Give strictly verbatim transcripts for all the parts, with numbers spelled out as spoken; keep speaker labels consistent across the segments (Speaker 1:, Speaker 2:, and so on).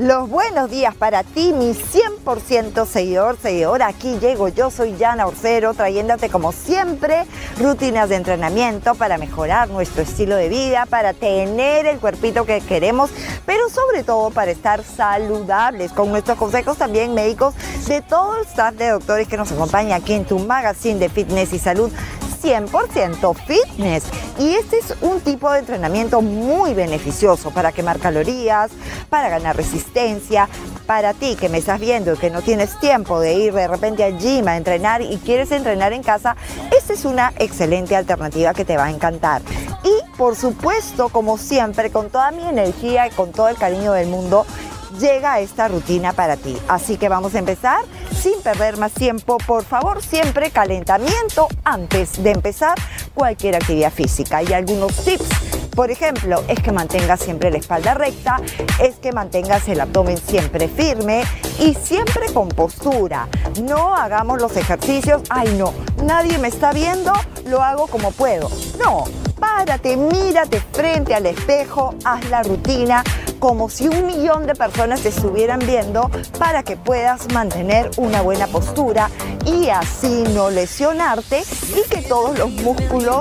Speaker 1: Los buenos días para ti, mi cien por ciento seguidor, seguidora. Aquí llego yo, soy Yana Orcero, trayéndote como siempre rutinas de entrenamiento para mejorar nuestro estilo de vida, para tener el cuerpito que queremos, pero sobre todo para estar saludables, con nuestros consejos también médicos de todo el staff de doctores que nos acompaña aquí en tu magazine de fitness y salud cien por ciento fitness. Y este es un tipo de entrenamiento muy beneficioso para quemar calorías, para ganar resistencia. Para ti que me estás viendo y que no tienes tiempo de ir de repente al gym a entrenar y quieres entrenar en casa, esta es una excelente alternativa que te va a encantar. Y por supuesto, como siempre, con toda mi energía y con todo el cariño del mundo, llega esta rutina para ti. Así que vamos a empezar sin perder más tiempo. Por favor, siempre calentamiento antes de empezar cualquier actividad física. Y algunos tips, por ejemplo, es que mantengas siempre la espalda recta, es que mantengas el abdomen siempre firme y siempre con postura. No hagamos los ejercicios, ay no, nadie me está viendo, lo hago como puedo. No, párate, mírate frente al espejo, haz la rutina como si un millón de personas te estuvieran viendo para que puedas mantener una buena postura y así no lesionarte y que todos los músculos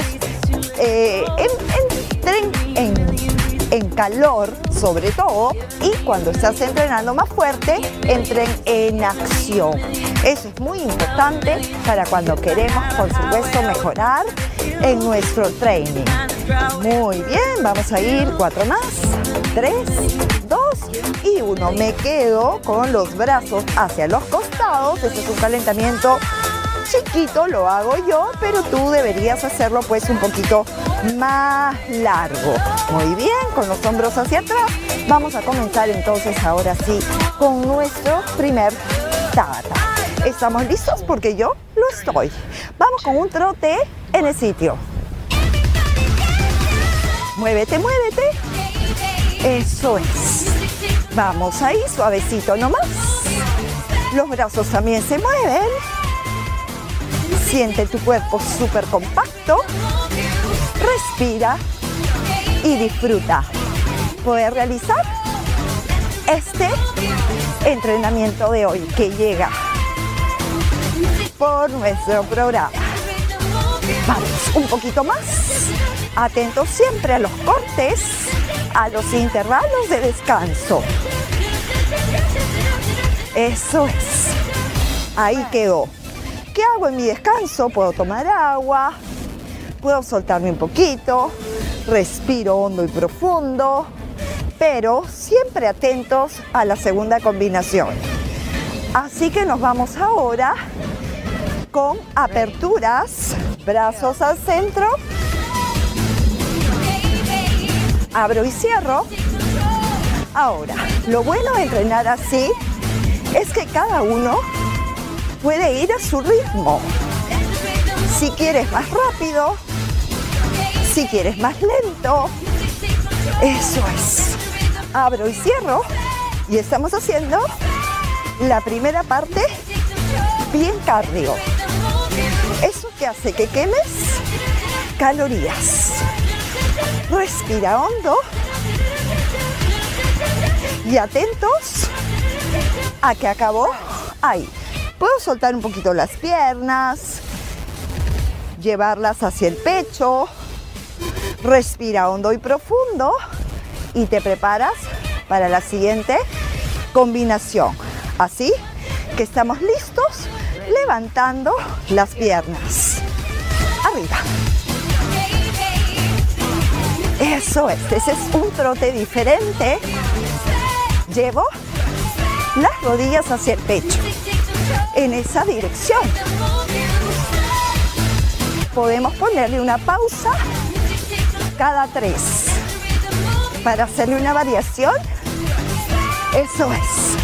Speaker 1: eh, entren en, en calor sobre todo, y cuando estás entrenando más fuerte entren en acción. Eso es muy importante para cuando queremos, por supuesto, mejorar en nuestro training. Muy bien, vamos a ir cuatro más, tres, dos y uno. Me quedo con los brazos hacia los costados. Este es un calentamiento chiquito, lo hago yo, pero tú deberías hacerlo pues un poquito más largo. Muy bien, con los hombros hacia atrás. Vamos a comenzar entonces ahora sí con nuestro primer tabata. ¿Estamos listos? Porque yo lo estoy. Vamos con un trote en el sitio. Muévete, muévete. Eso es. Vamos ahí, suavecito nomás. Los brazos también se mueven. Siente tu cuerpo súper compacto. Respira y disfruta. Poder realizar este entrenamiento de hoy que llega por nuestro programa. Vamos, un poquito más. Atentos siempre a los cortes, a los intervalos de descanso. Eso es. Ahí quedó. ¿Qué hago en mi descanso? Puedo tomar agua, puedo soltarme un poquito, respiro hondo y profundo, pero siempre atentos a la segunda combinación. Así que nos vamos ahora con aperturas, brazos al centro, abro y cierro. Ahora, lo bueno de entrenar así es que cada uno puede ir a su ritmo. Si quieres más rápido, si quieres más lento, eso es. Abro y cierro y estamos haciendo la primera parte bien cardio. Eso que hace que quemes calorías. Respira hondo y atentos a que acabó ahí. Puedo soltar un poquito las piernas, llevarlas hacia el pecho, respira hondo y profundo y te preparas para la siguiente combinación. Así que estamos listos, levantando las piernas. Arriba. Eso es, ese es un trote diferente. Llevo las rodillas hacia el pecho, en esa dirección. Podemos ponerle una pausa cada tres para hacerle una variación. Eso es.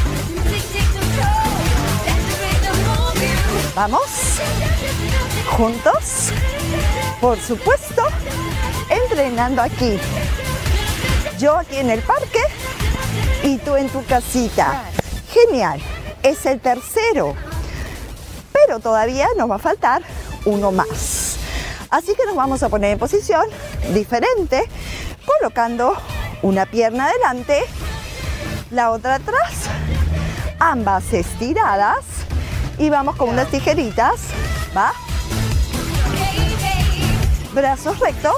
Speaker 1: Vamos, juntos, por supuesto, entrenando aquí. Yo aquí en el parque y tú en tu casita. Genial, es el tercero, pero todavía nos va a faltar uno más. Así que nos vamos a poner en posición diferente, colocando una pierna adelante la otra atrás, ambas estiradas y vamos con unas tijeritas, ¿va? Brazos rectos,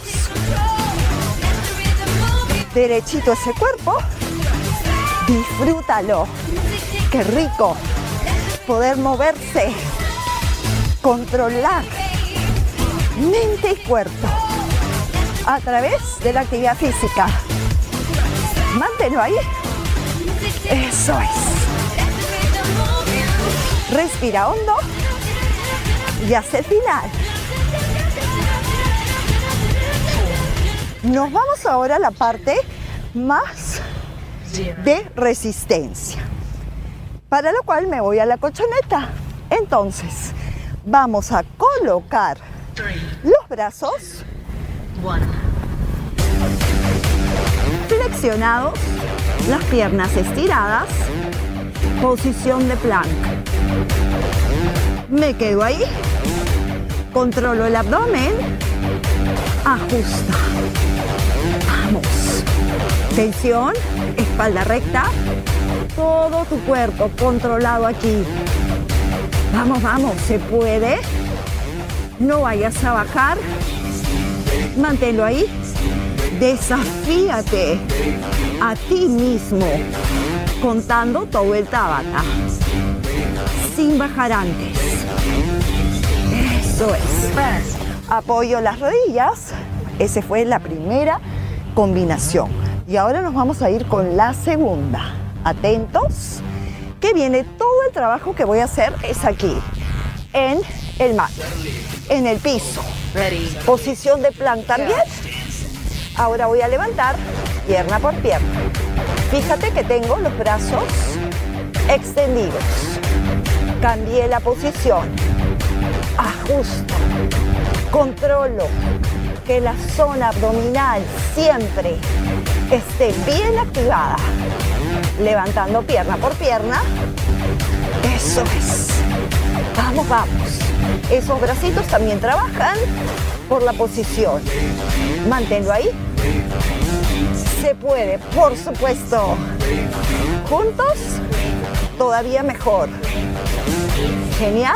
Speaker 1: derechito ese cuerpo, disfrútalo, qué rico poder moverse, controlar mente y cuerpo a través de la actividad física. Manténlo ahí. Eso es. Respira hondo y hacia el final. Nos vamos ahora a la parte más de resistencia, para lo cual me voy a la colchoneta. Entonces, vamos a colocar los brazos flexionados, las piernas estiradas, posición de plank. Me quedo ahí, controlo el abdomen, ajusta. Vamos. Tensión, espalda recta, todo tu cuerpo controlado aquí. Vamos, vamos, se puede. No vayas a bajar. Manténlo ahí. Desafíate a ti mismo, contando todo el Tabata, sin bajar antes. Eso es. Apoyo las rodillas. Esa fue la primera combinación. Y ahora nos vamos a ir con la segunda. Atentos, que viene todo el trabajo que voy a hacer es aquí, en el mat, en el piso. Posición de plank también. Ahora voy a levantar pierna por pierna. Fíjate que tengo los brazos extendidos. Cambié la posición. Ajusto. Controlo que la zona abdominal siempre esté bien activada. Levantando pierna por pierna. Eso es. Vamos, vamos. Esos bracitos también trabajan por la posición. Manténlo ahí. Se puede, por supuesto. Juntos, todavía mejor. Genial.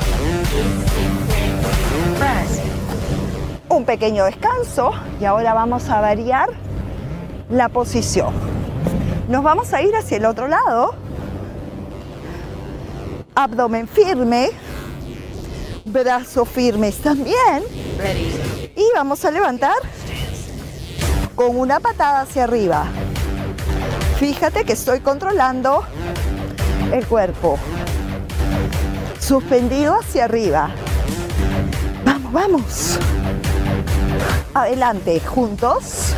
Speaker 1: Un pequeño descanso y ahora vamos a variar la posición. Nos vamos a ir hacia el otro lado. Abdomen firme. Brazos firmes también. Y vamos a levantar con una patada hacia arriba. Fíjate que estoy controlando el cuerpo. Suspendido hacia arriba. Vamos, vamos. Adelante, juntos.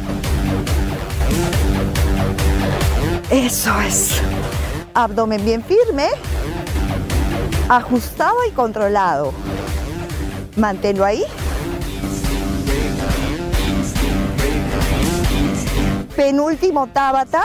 Speaker 1: Eso es. Abdomen bien firme. Ajustado y controlado. Manténlo ahí. Penúltimo Tabata.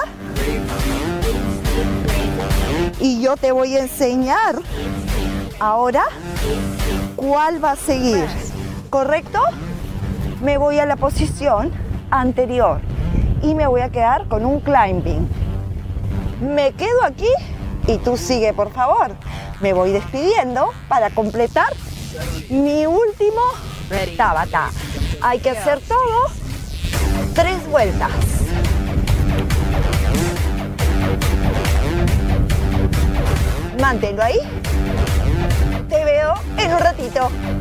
Speaker 1: Y yo te voy a enseñar ahora cuál va a seguir. ¿Correcto? Me voy a la posición anterior y me voy a quedar con un climbing. Me quedo aquí y tú sigue, por favor. Me voy despidiendo para completar mi último Tabata. Hay que hacer todo tres vueltas. Manténlo ahí. Te veo en un ratito.